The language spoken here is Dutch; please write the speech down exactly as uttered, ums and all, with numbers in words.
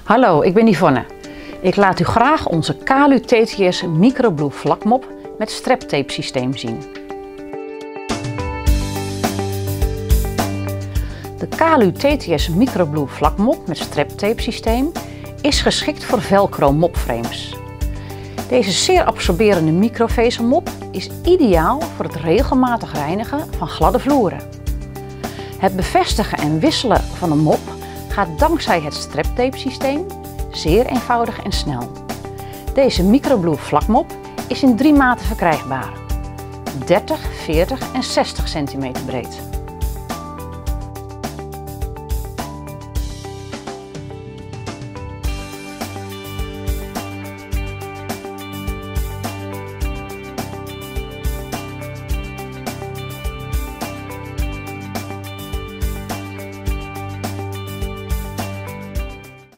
Hallo, ik ben Yvonne. Ik laat u graag onze Kalu T T S Microblue vlakmop met streptape systeem zien. De Kalu T T S Microblue vlakmop met streptape systeem is geschikt voor velcro mopframes. Deze zeer absorberende microvezelmop is ideaal voor het regelmatig reinigen van gladde vloeren. Het bevestigen en wisselen van een mop gaat dankzij het streptape systeem zeer eenvoudig en snel. Deze Microblue vlakmop is in drie maten verkrijgbaar: dertig, veertig en zestig centimeter breed.